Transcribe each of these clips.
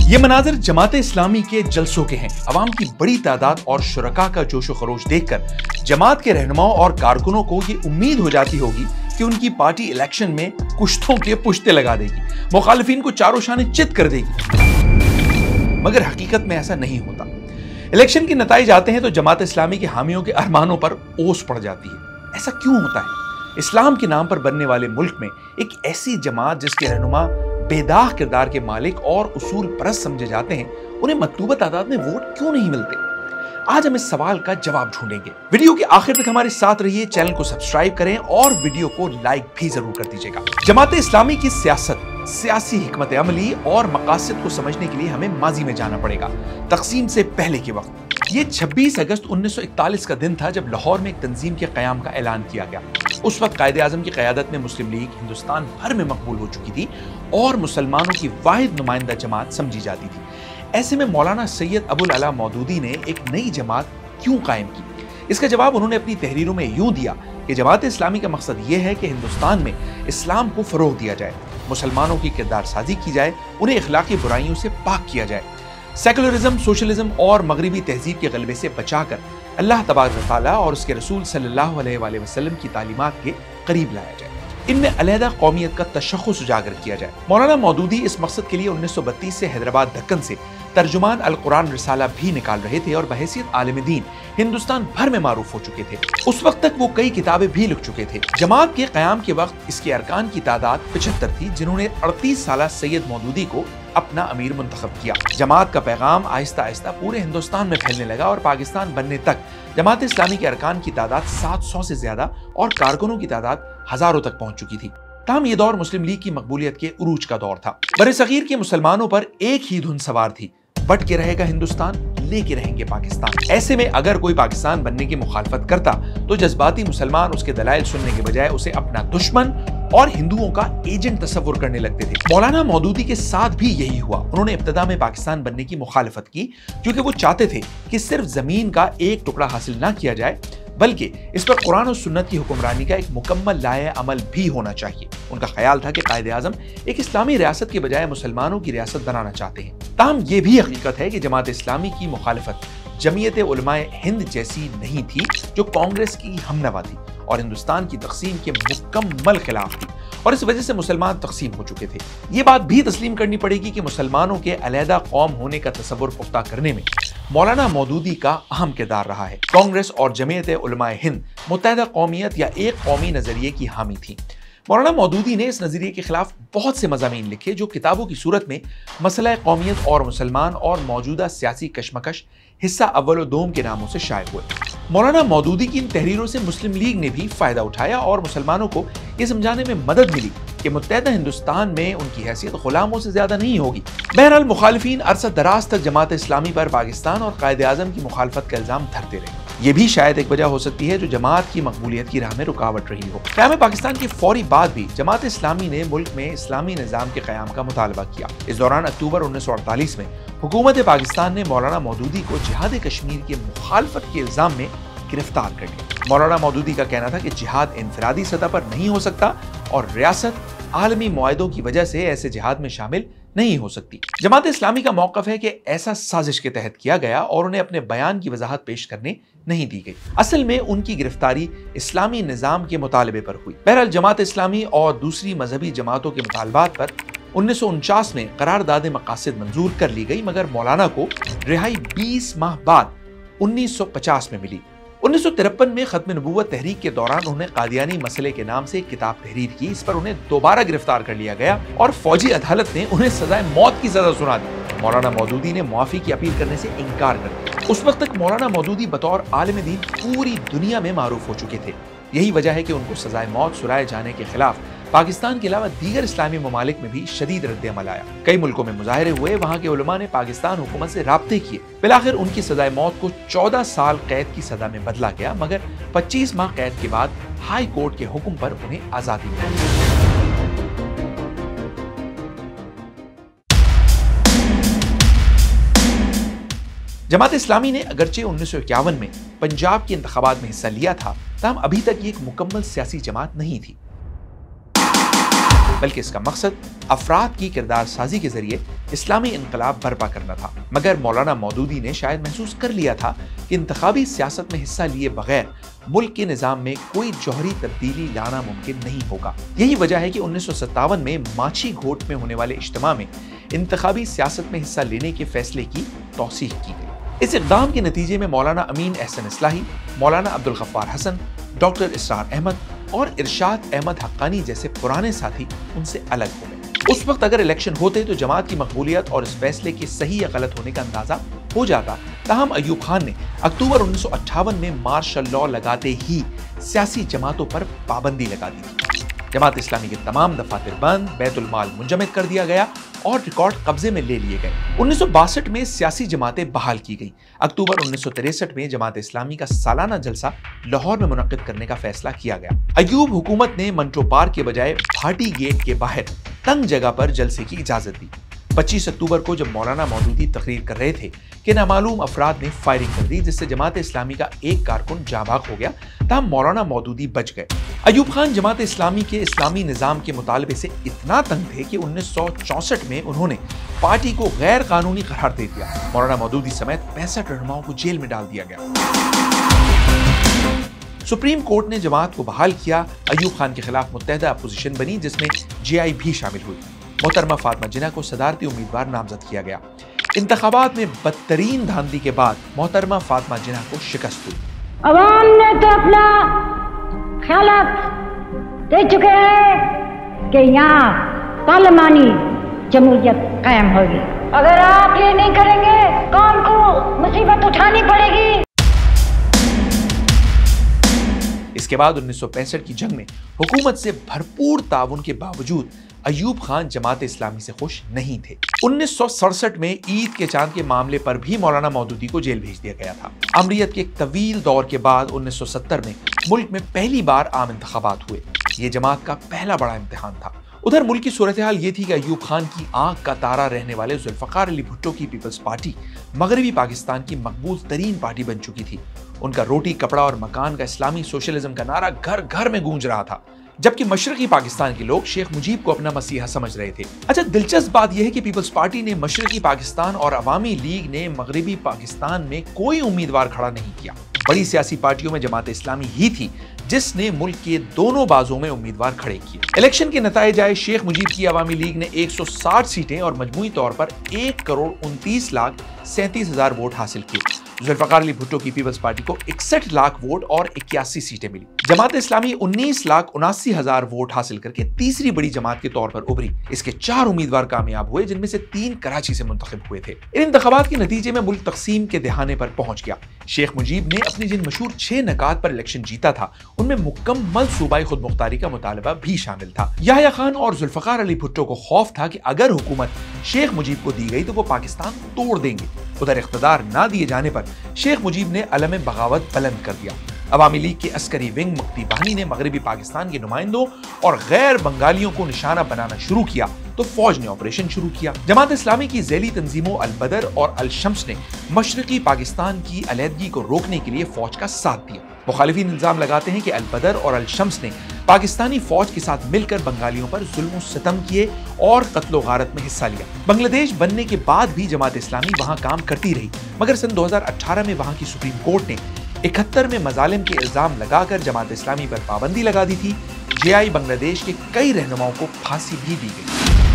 یہ مناظر جماعت اسلامی کے جلسوں کے ہیں۔ عوام کی بڑی تعداد اور شرکاء کا جوش و خروش دیکھ کر جماعت کے رہنماؤں اور کارکنوں کو یہ امید ہو جاتی ہوگی کہ ان کی پارٹی الیکشن میں کشتوں کے پشتے لگا دے گی، مخالفین کو چاروں شانے چت کر دے گی، مگر حقیقت میں ایسا نہیں ہوتا۔ الیکشن کے نتائج آتے ہیں تو جماعت اسلامی کے حامیوں کے ارمانوں پر اوس پڑ جاتی ہے۔ ایسا کیوں ہوتا ہے؟ اسلام کے نام پر بننے والے ملک میں ایک ایسی جماعت جس کے رہنما بے داغ کردار کے مالک اور اصول پرست سمجھے جاتے ہیں، انہیں مطلوبہ تعداد میں ووٹ کیوں نہیں ملتے؟ آج ہم اس سوال کا جواب ڈھونڈیں گے۔ ویڈیو کے آخر تک ہمارے ساتھ رہیے، چینل کو سبسکرائب کریں اور ویڈیو کو لائک بھی ضرور کر دیجیے گا۔ جماعت اسلامی کی سیاست، سیاسی حکمت عملی اور مقاصد کو سمجھنے کے لیے ہمیں ماضی میں جانا پڑے گا، تقسیم سے پہلے کے وقت۔ یہ 26 اگست 1941 کا دن تھا جب لاہور میں ایک تنظیم کے قیام کا اعلان کیا گیا۔ اس وقت قائد اعظم کی قیادت میں مسلم لیگ ہندوستان بھر میں مقبول ہو چکی تھی اور مسلمانوں کی واحد نمائندہ جماعت سمجھی جاتی تھی۔ ایسے میں مولانا سید ابو العلا مودودی نے ایک نئی جماعت کیوں قائم کی؟ اس کا جواب انہوں نے اپنی تحریروں میں یوں دیا کہ جماعت اسلامی کا مقصد یہ ہے کہ ہندوستان میں اسلام کو فروغ دیا جائے، مسلمانوں کی کردار سازی کی جائے، انہیں اخلاقی برائیوں سے پاک کیا جائے، سیکولرزم، سوشلزم اور مغربی تہذیب کے غلبے سے بچا کر اللہ تبارک و تعالیٰ اور اس کے رسول صلی اللہ علیہ وآلہ وسلم کی تعلیمات کے قریب لایا جائے، ان میں علیحدہ قومیت کا تشخص اجاگر کیا جائے۔ مولانا مودودی اس مقصد کے لیے 1932 سے حیدرآباد دکن سے ترجمان القرآن رسالہ بھی نکال رہے تھے اور بحیثیت عالم دین ہندوستان بھر میں معروف ہو چکے تھے۔ اس وقت تک وہ کئی کتابیں بھی لکھ چکے تھے۔ جماعت کے قیام کے وقت اس کے ارکان کی تعداد 75 تھی، جنہوں نے 38 سالہ سید مودودی کو اپنا امیر منتخب کیا۔ جماعت کا پیغام آہستہ آہستہ پورے ہندوستان میں پھیلنے لگا اور پاکستان بننے تک جماعت اسلامی کے ارکان کی تعداد 700 سے زیادہ اور کارکنوں کی تعداد ہزاروں تک پہنچ چکی تھی۔ تاہم یہ دور مسلم لیگ کی مقبولیت کے عروج کا دور تھا۔ برصغیر کے مسلمانوں پر ایک ہی دھن سوار تھی، بٹ کے رہے گا ہندوستان، لے کے رہیں گے پاکستان۔ ایسے میں اگر کوئی پاکستان بننے کی مخالفت کرتا تو جذباتی مسلمان اس کے دلائل سننے کے بجائے اسے اپنا دشمن اور ہندوؤں کا ایجنٹ تصور کرنے لگتے تھے۔ مولانا مودودی کے ساتھ بھی یہی ہوا۔ انہوں نے ابتدا میں پاکستان بننے کی مخالفت کی کیونکہ وہ چاہتے تھے کہ صرف زمین کا ایک ٹکڑا حاصل نہ کیا جائے بلکہ اس پر قرآن و سنت کی حکمرانی کا ایک مکمل لائحہ عمل بھی ہونا چاہیے۔ ان کا خیال تھا کہ قائد اعظم ایک اسلامی ریاست کے بجائے مسلمانوں کی ریاست بنانا چاہتے ہیں۔ تاہم یہ بھی حقیقت ہے کہ جماعت اسلامی کی مخالفت جمعیت علماء ہند جیسی نہیں تھی جو کانگریس کی ہمنوا تھی اور ہندوستان کی تقسیم کے مکمل خلاف تھی، اور اس وجہ سے مسلمان تقسیم ہو چکے تھے۔ یہ بات بھی تسلیم کرنی پڑے گی کہ مسلمانوں کے علیحدہ قوم ہونے کا تصور پختہ کرنے میں مولانا مودودی کا اہم کردار رہا ہے۔ کانگریس اور جمعیت علماء ہند متحدہ قومیت یا ایک قومی نظریے کی حامی تھی۔ مولانا مودودی نے اس نظریے کے خلاف بہت سے مضامین لکھے جو کتابوں کی صورت میں مسئلہ قومیت اور مسلمان اور موجودہ سیاسی کشمکش حصہ اول و دوم کے ناموں سے شائع ہوئے۔ مولانا مودودی کی ان تحریروں سے مسلم لیگ نے بھی فائدہ اٹھایا اور مسلمانوں کو یہ سمجھانے میں مدد ملی کہ متحدہ ہندوستان میں ان کی حیثیت غلاموں سے زیادہ نہیں ہوگی۔ بہرحال مخالفین عرصہ دراز تک جماعت اسلامی پر پاکستان اور قائد اعظم کی مخالفت کا الزام دھرتے رہے۔ یہ بھی شاید ایک وجہ ہو سکتی ہے جو جماعت کی مقبولیت کی راہ میں رکاوٹ رہی ہو۔ قیام پاکستان کے فوری بعد بھی جماعت اسلامی نے ملک میں اسلامی نظام کے قیام کا مطالبہ کیا۔ اس دوران اکتوبر 1948 میں حکومت پاکستان نے مولانا مودودی کو جہاد کشمیر کے مخالفت کے الزام میں گرفتار کر لیا۔ مولانا مودودی کا کہنا تھا کہ جہاد انفرادی سطح پر نہیں ہو سکتا اور ریاست عالمی معاہدوں کی وجہ سے ایسے جہاد میں شامل نہیں ہو سکتی۔ جماعت اسلامی کا موقف ہے کہ ایسا سازش کے تحت کیا گیا اور انہیں اپنے بیان کی وضاحت پیش کرنے نہیں دی گئی۔ اصل میں ان کی گرفتاری اسلامی نظام کے مطالبے پر ہوئی۔ بہرحال جماعت اسلامی اور دوسری مذہبی جماعتوں کے مطالبات پر 1949 میں قرارداد مقاصد منظور کر لی گئی، مگر مولانا کو رہائی 20 ماہ بعد 1950 میں ملی۔ 1953 میں ختم نبوت تحریک کے دوران انہوں نے قادیانی مسئلے کے نام سے ایک کتاب تحریر کی۔ اس پر انہیں دوبارہ گرفتار کر لیا گیا اور فوجی عدالت نے انہیں سزائے موت کی سزا سنا دی۔ مولانا مودودی نے معافی کی اپیل کرنے سے انکار کر دیا۔ اس وقت تک مولانا مودودی بطور عالم دین پوری دنیا میں معروف ہو چکے تھے۔ یہی وجہ ہے کہ ان کو سزائے موت سنائے جانے کے خلاف پاکستان کے علاوہ دیگر اسلامی ممالک میں بھی شدید رد عمل آیا۔ کئی ملکوں میں مظاہرے ہوئے، وہاں کے علماء نے پاکستان حکومت سے رابطے کیے۔ بالآخر ان کی سزائے موت کو 14 سال قید کی سزا میں بدلا گیا، مگر 25 ماہ قید کے بعد ہائی کورٹ کے حکم پر انہیں آزادی ملی۔ جماعت اسلامی نے اگرچہ 1951 میں پنجاب کے انتخابات میں حصہ لیا تھا، تاہم ابھی تک یہ ایک مکمل سیاسی جماعت نہیں تھی، بلکہ اس کا مقصد افراد کی کردار سازی کے ذریعے इस्लामी इनकलाब बर्पा करना था। मगर मौलाना मौदूदी ने शायद महसूस कर लिया था कि इंतखाबी सियासत में हिस्सा लिए बगैर मुल्क के निजाम में कोई जौहरी तब्दीली लाना मुमकिन नहीं होगा। यही वजह है कि 1957 में माछी घोट में होने वाले इज्तिमा में इंतखाबी सियासत में हिस्सा लेने के फैसले की तौसीक की गई। इस इक़दाम के नतीजे में मौलाना अमीन एहसन इस्लाही, मौलाना अब्दुल गफ्फार हसन, डॉक्टर इसरार अहमद और इरशाद अहमद हक्कानी जैसे पुराने साथी उनसे अलग हो गए। उस वक्त अगर इलेक्शन होते तो जमात की मकबूलियत और इस फैसले के सही या गलत होने का अंदाजा हो जाता। ताहम अयूब खान ने अक्टूबर 1958 में मार्शल लॉ लगाते ही सियासी जमातों पर पाबंदी लगा दी थी। जमात इस्लामी के तमाम दफातर बंद, बैतुल माल मुंजमद कर दिया गया और रिकॉर्ड कब्जे में ले लिए गए। 1962 में सियासी जमातें बहाल की गई। अक्टूबर 1963 में जमात इस्लामी का सालाना जलसा लाहौर में मुनक्किद करने का फैसला किया गया। अयूब हुकूमत ने मंटो पार्क के बजाय भाटी गेट के बाहर तंग जगह पर जलसे की इजाजत दी। 25 अक्टूबर को जब मौलाना मौदूदी तकरीर कर रहे थे कि नामालूम अफराद ने फायरिंग कर दी, जिससे जमात इस्लामी का एक कारकुन जाबाक हो गया, तब मौलाना मौदूदी बच गए। अयूब खान जमात इस्लामी के इस्लामी निज़ाम के मुतालबे से इतना तंग थे कि 1964 में उन्होंने पार्टी को गैर कानूनी करार दे दिया। मौलाना मौदूदी समेत 65 रहनुमाओं को जेल में डाल दिया गया। सुप्रीम कोर्ट ने जमात को बहाल किया। अयूब खान के खिलाफ मुत्तहदा अपोजिशन बनी, जिसमें JI भी शामिल हुई। मोहतरमा फातिमा जिन्ना को सदारती उम्मीदवार नामजद किया गया। इंतखाबात में बदतरीन धांधली के बाद मोहतरमा फातिमा जिन्ना को शिकस्त हुई। अवाम ने तो अपना ख्यालात दे चुके हैं कि यहाँ पार्लिमानी जमहूरियत कायम होगी। अगर आप ये नहीं करेंगे कौम को मुसीबत उठानी पड़ेगी। इसके बाद 1965 की जंग में हुकूमत से भरपूर ताउन के बावजूद अयूब खान जमात इस्लामी से खुश नहीं थे। 1967 में ईद के चांद के मामले पर भी मौलाना मौदूदी को जेल भेज दिया गया था। अमरीत के एक तवील दौर के बाद 1970 में मुल्क में पहली बार आम इंतखाबात हुए। ये जमात का पहला बड़ा इम्तिहान था। उधर मुल्क की सूरत हाल ये थी कि अयूब खान की आंख का तारा रहने वाले जुल्फकार अली भुट्टो की पीपल्स पार्टी मगरबी पाकिस्तान की मकबूल तरीन पार्टी बन चुकी थी। उनका रोटी कपड़ा और मकान का इस्लामी सोशलिज्म का नारा घर घर में गूंज रहा था, जबकि मशरकी पाकिस्तान के लोग शेख मुजीब को अपना मसीहा समझ रहे थे। अच्छा, दिलचस्प बात यह है कि पीपल्स पार्टी ने मशरकी पाकिस्तान और अवामी लीग ने मगरबी पाकिस्तान में कोई उम्मीदवार खड़ा नहीं किया। बड़ी सियासी पार्टियों में जमात इस्लामी ही थी जिसने मुल्क के दोनों बाजों में उम्मीदवार खड़े किए। इलेक्शन के नतीजे आए। शेख मुजीब की अवामी लीग ने 160 सीटें और मजमूई तौर पर 1,29,37,000 वोट हासिल किए। जुल्फकार अली भुट्टो की पीपल्स पार्टी को 61 लाख वोट और 81 सीटें मिली। जमात इस्लामी 19,79,000 वोट हासिल करके तीसरी बड़ी जमात के तौर पर उभरी। इसके 4 उम्मीदवार कामयाब हुए, जिनमें से 3 कराची से मुंतखब हुए थे। इन इंतखाबात के नतीजे में मुल्क तकसीम के दहाने पर पहुंच गया। शेख मुजीब ने अपनी जिन मशहूर 6 नकात पर इलेक्शन जीता था, उनमें मुकम्मल सूबाई खुद मुख्तारी का मुतालबा भी शामिल था। याह्या खान और जुल्फकार अली भुट्टो को खौफ था कि अगर हुकूमत शेख मुजीब को दी गई तो वो पाकिस्तान तोड़ देंगे। उधर इख्तिदार ना दिए जाने पर शेख मुजीब ने अलम बगावत बुलंद कर दिया। अवामी लीग के अस्करी विंग मुक्ति बाहिनी ने मगरबी पाकिस्तान के नुमाइंदों और गैर बंगालियों को निशाना बनाना शुरू किया तो फौज ने ऑपरेशन शुरू किया। जमात इस्लामी की ज़ैली तंजीमों अल बदर और अल शम्स ने मशरकी पाकिस्तान की अलहदगी को रोकने के लिए फौज का साथ दिया। मुखालिफिन इल्जाम लगाते हैं कि अल बदर और अल शम्स ने पाकिस्तानी फौज के साथ मिलकर बंगालियों पर जुल्म सितम किए और कत्लो गारत में हिस्सा लिया। बांग्लादेश बनने के बाद भी जमात इस्लामी वहां काम करती रही, मगर सन 2018 में वहां की सुप्रीम कोर्ट ने 71 में मजालिम के इल्जाम लगाकर जमात इस्लामी पर पाबंदी लगा दी थी। JI बांग्लादेश के कई रहनुमाओं को फांसी भी दी गई।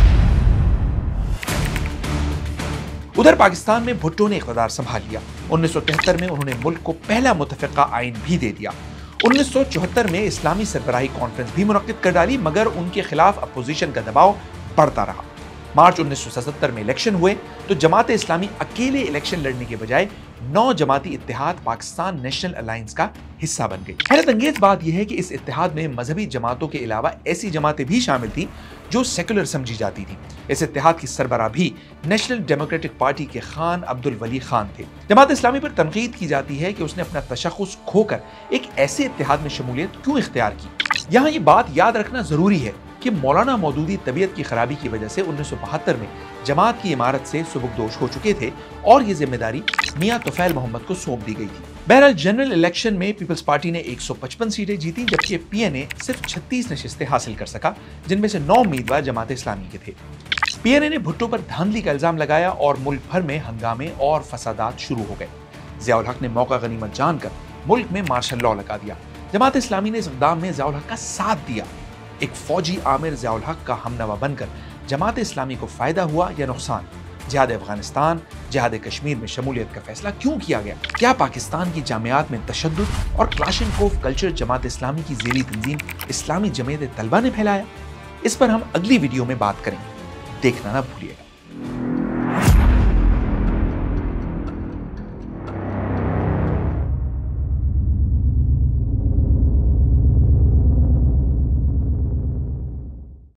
उधर पाकिस्तान में भुट्टो ने इख्तिदार संभाल लिया। 1973 में उन्होंने मुल्क को पहला मुतफ़िक़ा आइन भी दे दिया। 1974 में इस्लामी सरबराही कॉन्फ्रेंस भी मुनक्किद कर डाली, मगर उनके खिलाफ अपोजिशन का दबाव बढ़ता रहा। मार्च 1977 में इलेक्शन हुए तो जमात इस्लामी अकेले इलेक्शन लड़ने के बजाय 9 जमाती इत्तेहाद पाकिस्तान नेशनल अलायंस का हिस्सा बन गई। हैरत अंगेज बात यह है कि इस इत्तेहाद में मजहबी जमातों के अलावा ऐसी जमातें भी शामिल थीं जो सेकुलर समझी जाती थी। इस इत्तेहाद की सरबराह भी नेशनल डेमोक्रेटिक पार्टी के खान अब्दुल वली खान थे। जमात इस्लामी पर तनकीद की जाती है कि उसने अपना तशख़्ख़ुस खोकर एक ऐसे इत्तेहाद में शमूलियत क्यों इख्तियार की। यहाँ ये बात याद रखना जरूरी है कि मौलाना मौदूदी तबीयत की खराबी की वजह से 1972 में जमात की इमारत से सुबुकदोश हो चुके थे और ये जिम्मेदारी मियां तुफैल मोहम्मद को सौंप दी गई थी। बहरहाल जनरल इलेक्शन में पीपल्स पार्टी ने 155 सीटें जीती, जबकि PNA सिर्फ 36 नशिस्तें हासिल कर सका, जिनमें से 9 उम्मीदवार जमात इस्लामी के थे। PNA ने भुट्टो पर धांधली का इल्जाम लगाया और मुल्क भर में हंगामे और फसादात शुरू हो गए। ज़ियाउल हक ने मौका गनीमत जानकर मुल्क में मार्शल लॉ लगा दिया। जमात इस्लामी ने इस इक़दाम में ज़ियाउल हक का साथ दिया। एक फौजी आमिर ज़ियाउल हक का हमनवा बनकर जमात इस्लामी को फायदा हुआ या नुकसान? जिहाद अफगानिस्तान, जिहाद कश्मीर में शमूलियत का फैसला क्यों किया गया? क्या पाकिस्तान की जामियात में तशद्दुद और क्लाशनकोव कल्चर जमात इस्लामी की ज़ेरी तंजीम इस्लामी जमीयत तलबा ने फैलाया? इस पर हम अगली वीडियो में बात करेंगे, देखना ना भूलिएगा।